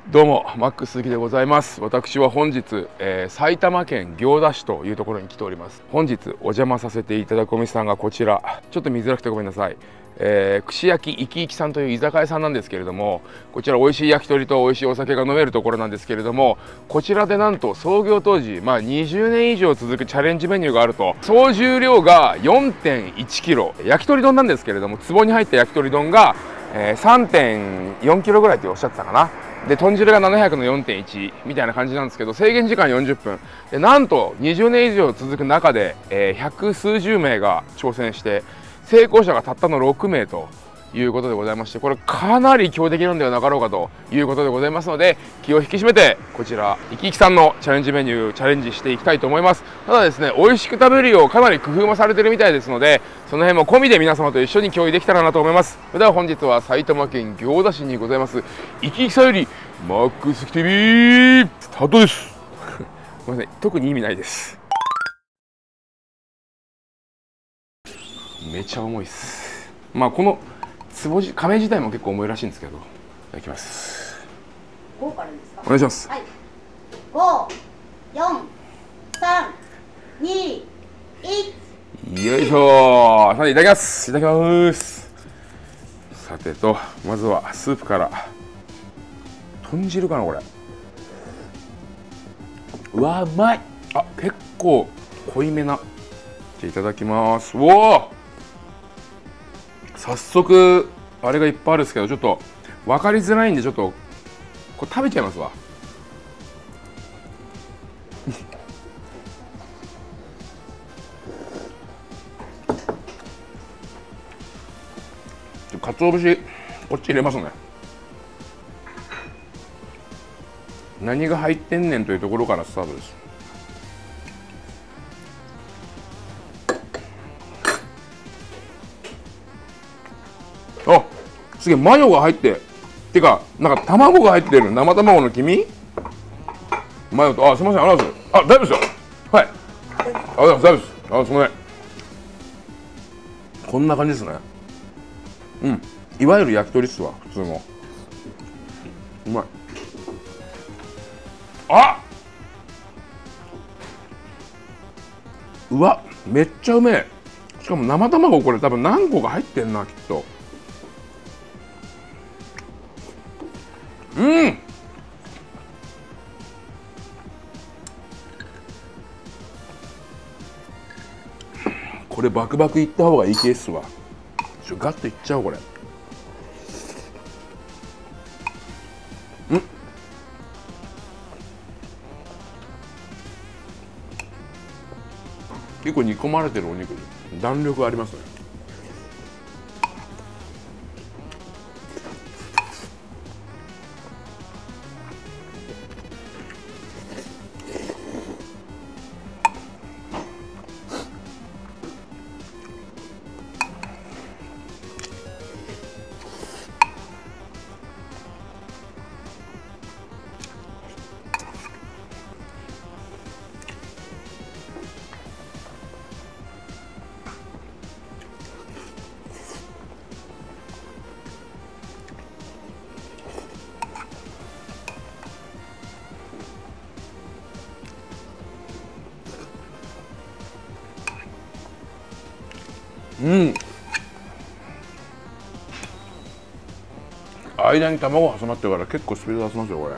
どうもマックス鈴木でございます。私は本日、埼玉県行田市というところに来ております。本日お邪魔させていただくお店さんがこちら、ちょっと見づらくてごめんなさい。串焼きいきいきさんという居酒屋さんなんですけれども、こちら美味しい焼き鳥と美味しいお酒が飲めるところなんですけれども、こちらでなんと創業当時、20年以上続くチャレンジメニューがあると。総重量が 4.1 キロ、焼き鳥丼なんですけれども、壺に入った焼き鳥丼が、3.4 キロぐらいっておっしゃってたかな。で豚汁が700の 4.1 みたいな感じなんですけど、制限時間40分で、なんと20年以上続く中で、百数十名が挑戦して成功者がたったの6名ということでございまして、これかなり強敵なんではなかろうかということでございますので、気を引き締めてこちらいきいきさんのチャレンジメニューチャレンジしていきたいと思います。ただですね、美味しく食べるようかなり工夫もされてるみたいですので、その辺も込みで皆様と一緒に共有できたらなと思います。それでは本日は埼玉県行田市にございますいきいきさんよりマックスキ TV スタートです。ごめんなさい、特に意味ないです。めちゃ重いっす。この亀自体も結構重いらしいんですけど、いただきます。 5からですか。 お願いします。 はい。5、4、3、2、1。 よいしょー。さていただきます。いただきます。さてと、まずはスープから。豚汁かなこれ。うわー、うまい。あ、結構濃いめな。じゃいただきます。おお、早速あれがいっぱいあるんですけど、ちょっと分かりづらいんで、ちょっとこれ食べちゃいますわ。かつお節こっち入れますね。何が入ってんねんというところからスタートです。あ、すげえ、マヨが入って、てかなんか卵が入ってる。生卵の黄身マヨと、あ、すみません、ありがとうございます。あ、大丈夫ですよ。はい、ありがとうございます。大丈夫です。あ、すみません。こんな感じですね。うん、いわゆる焼き鳥っすわ、普通の。うまい。あ、うわ、めっちゃうめえ。しかも生卵これ多分何個か入ってんな、きっと。うん、これバクバクいった方がいいケースわ。ガッといっちゃおうこれ。うん、結構煮込まれてるお肉で弾力ありますね。うん、間に卵挟まってるから結構スピード出せますよこれ。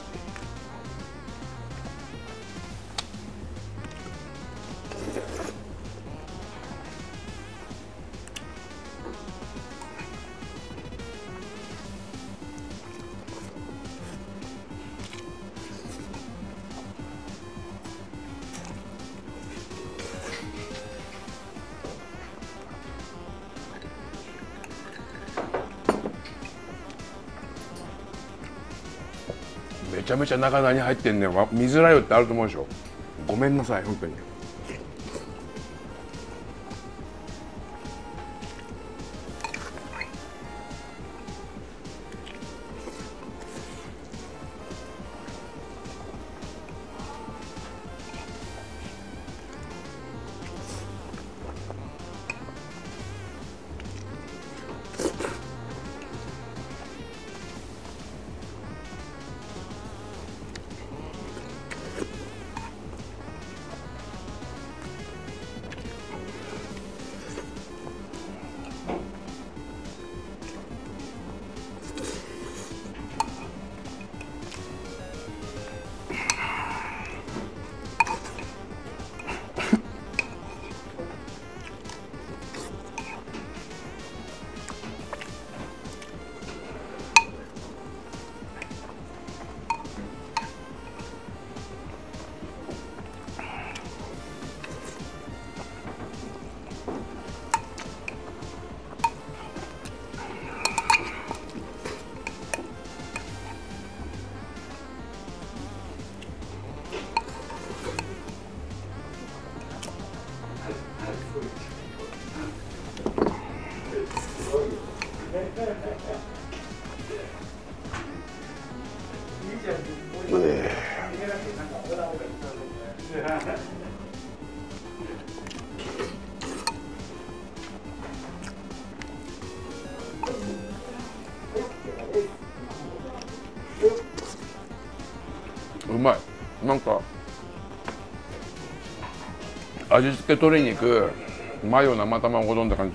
めちゃめちゃ中何入ってんねん、見づらいよってあると思うでしょ。ごめんなさい本当に。 うまい。なんか味付け鶏肉、マヨ生卵丼って感じ。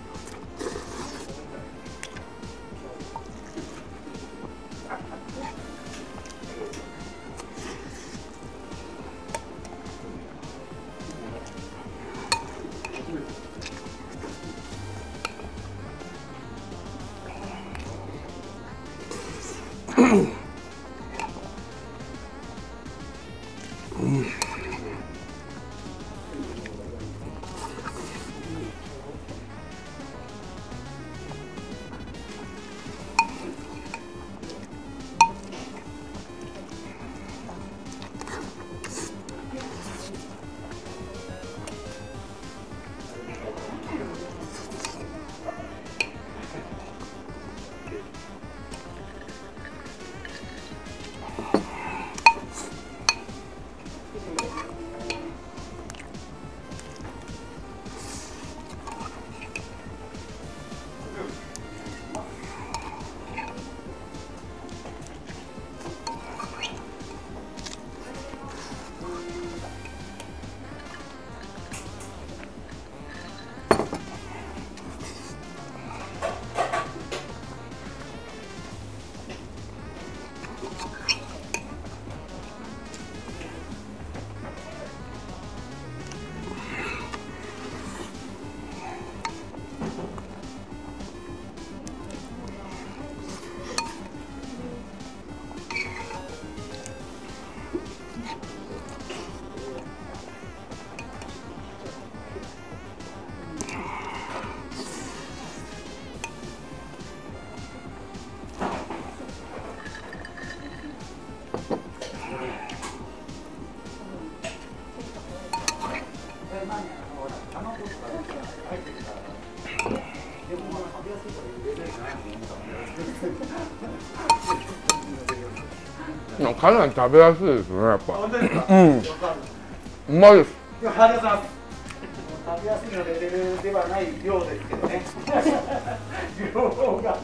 かなり食べやすいですね、やっぱ。うまいです。 ありがとうございます。食べやすいのレベルではない量ですけどね。量が。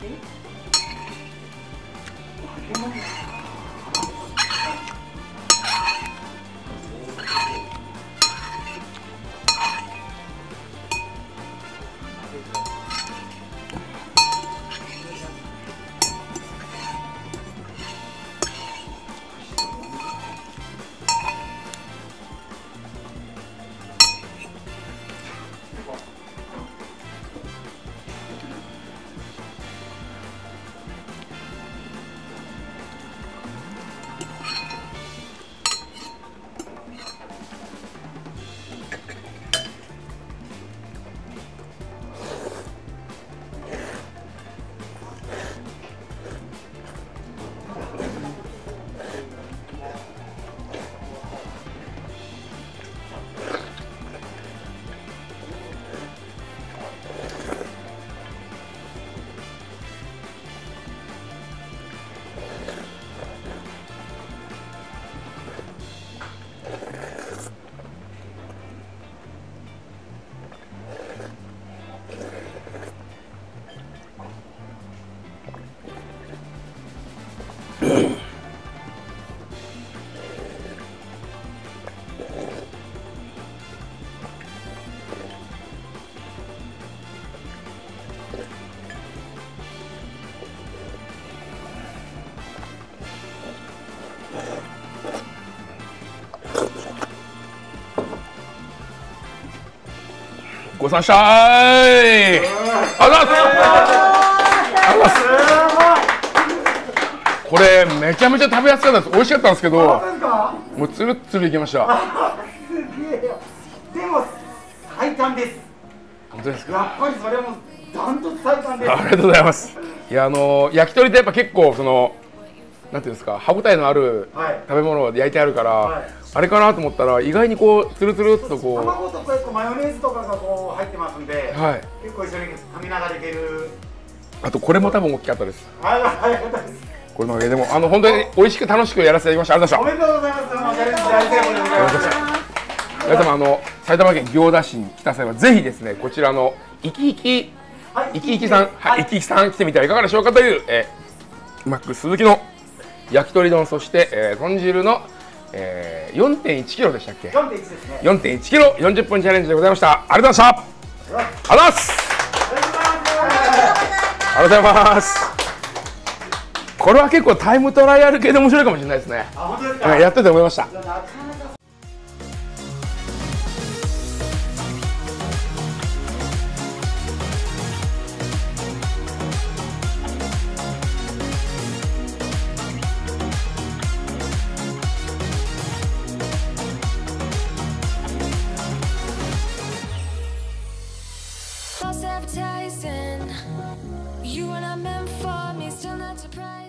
ごちそうさまでした。ありがとうございます。これめちゃめちゃ食べやすかったです。美味しかったんですけど、もうつるっつるいきました。 すげえよ。でも最短です。 本当ですか。 やっぱりそれもダントツ最短です。 ありがとうございます。いや焼き鳥ってやっぱ結構そのなんていうんですか、歯ごたえのある食べ物を焼いてあるから、はい、あれかなと思ったら意外にこうつるつるっとこう卵とかマヨネーズとかがこう入ってますんで、はい、結構一緒に噛みながらいける。 あとこれも多分大きかったです。 はい、早かったです。 これのおかげでも本当に美味しく楽しくやらせていただきました。ありがとうございました。 おめでとうございます。チャレンジ大成功でございました。 皆様埼玉県行田市に来た際はぜひですね、こちらのいきいきさん、はい、いきいきさん来てみてはいかがでしょうかという、マック鈴木の焼き鳥丼、そして、豚汁の、4.1 キロでしたっけ。 4.1ですね。 4.1 キロ40分チャレンジでございました。ありがとうございました。ありがとうございます。ありがとうございます。これは結構タイムトライアル系で面白いかもしれないですね。 あ、本当ですか。 やってて思いました。 Advertising, you were not meant for me, still not surprised.